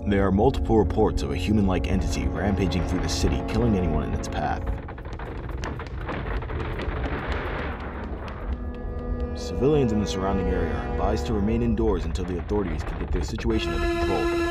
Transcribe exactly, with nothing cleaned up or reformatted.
There are multiple reports of a human-like entity rampaging through the city, killing anyone in its path. Civilians in the surrounding area are advised to remain indoors until the authorities can get their situation under control.